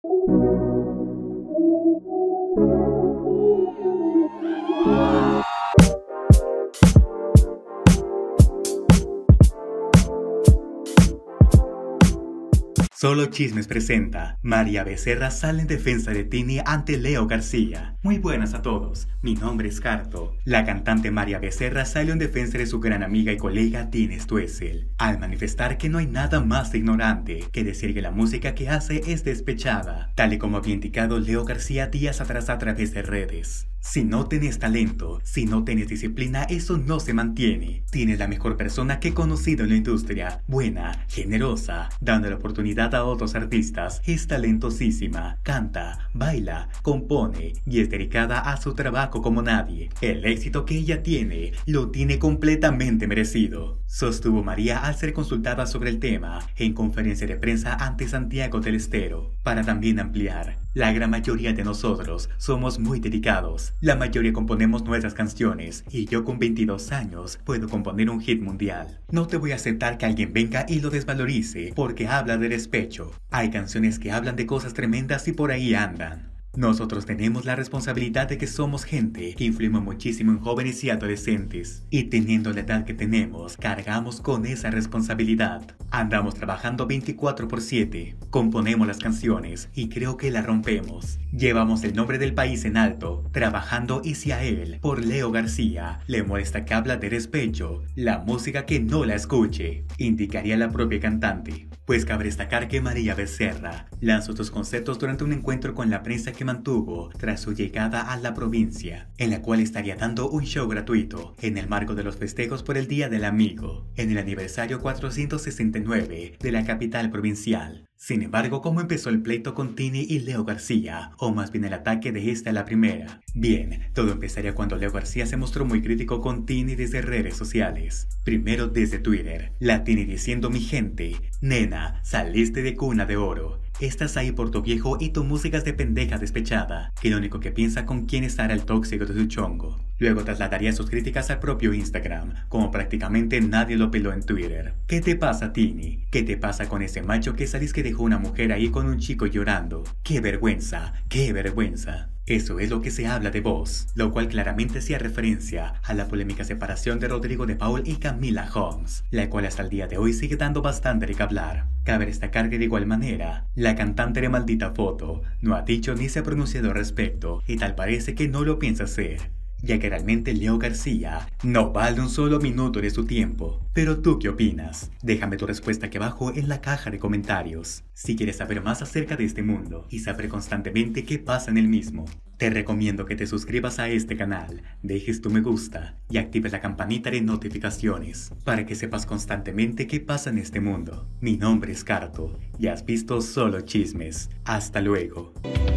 Solo Chismes presenta, María Becerra sale en defensa de Tini ante Leo García. Muy buenas a todos, mi nombre es Carto. La cantante María Becerra salió en defensa de su gran amiga y colega Tini Stoessel, al manifestar que no hay nada más ignorante que decir que la música que hace es despechada, tal y como había indicado Leo García días atrás a través de redes. Si no tienes talento, si no tienes disciplina, eso no se mantiene. Tienes la mejor persona que he conocido en la industria, buena, generosa, dando la oportunidad a otros artistas, es talentosísima, canta, baila, compone y es dedicada a su trabajo como nadie. El éxito que ella tiene, lo tiene completamente merecido, sostuvo María al ser consultada sobre el tema en conferencia de prensa ante Santiago del Estero. Para también ampliar, la gran mayoría de nosotros somos muy dedicados. La mayoría componemos nuestras canciones y yo con 22 años puedo componer un hit mundial. No te voy a aceptar que alguien venga y lo desvalorice porque habla de despecho. Hay canciones que hablan de cosas tremendas y por ahí andan. Nosotros tenemos la responsabilidad de que somos gente que influimos muchísimo en jóvenes y adolescentes. Y teniendo la edad que tenemos, cargamos con esa responsabilidad. Andamos trabajando 24/7, componemos las canciones y creo que la rompemos. Llevamos el nombre del país en alto, trabajando y si a él, por Leo García, le molesta que habla de despecho, la música que no la escuche, indicaría la propia cantante. Pues cabe destacar que María Becerra lanzó sus conceptos durante un encuentro con la prensa que mantuvo tras su llegada a la provincia, en la cual estaría dando un show gratuito en el marco de los festejos por el Día del Amigo, en el aniversario 469 de la capital provincial. Sin embargo, ¿cómo empezó el pleito con Tini y Leo García? O más bien el ataque de esta a la primera. Bien, todo empezaría cuando Leo García se mostró muy crítico con Tini desde redes sociales. Primero desde Twitter, la Tini diciendo: mi gente, nena, saliste de cuna de oro. Estás ahí por tu viejo y tu música es de pendeja despechada, que lo único que piensa con quién estará el tóxico de su chongo. Luego trasladaría sus críticas al propio Instagram, como prácticamente nadie lo peló en Twitter. ¿Qué te pasa, Tini? ¿Qué te pasa con ese macho que salís que dejó una mujer ahí con un chico llorando? ¡Qué vergüenza! ¡Qué vergüenza! Eso es lo que se habla de vos, lo cual claramente hacía referencia a la polémica separación de Rodrigo de Paul y Camila Holmes, la cual hasta el día de hoy sigue dando bastante de qué hablar. Cabe destacar que de igual manera, la cantante de Maldita Foto no ha dicho ni se ha pronunciado al respecto y tal parece que no lo piensa hacer, ya que realmente Leo García no vale un solo minuto de su tiempo. Pero ¿tú qué opinas? Déjame tu respuesta aquí abajo en la caja de comentarios. Si quieres saber más acerca de este mundo y saber constantemente qué pasa en el mismo, te recomiendo que te suscribas a este canal, dejes tu me gusta y actives la campanita de notificaciones para que sepas constantemente qué pasa en este mundo. Mi nombre es Carto y has visto Solo Chismes. Hasta luego.